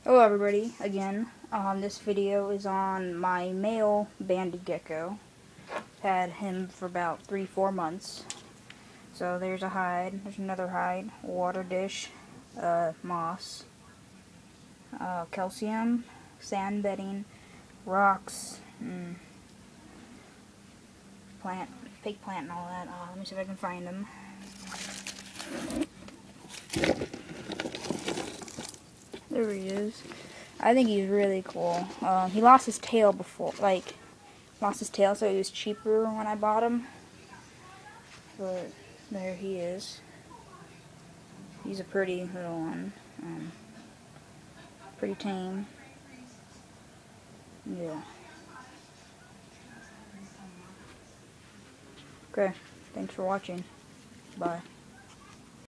Hello everybody, again. This video is on my male banded gecko. Had him for about 3-4 months. So there's a hide, there's another hide, water dish, moss, calcium, sand bedding, rocks, plant, fake plant and all that. Let me see if I can find him. There he is. I think he's really cool. He lost his tail before, lost his tail, so he was cheaper when I bought him. But there he is. He's a pretty little one. Pretty tame. Yeah. Okay. Thanks for watching. Bye.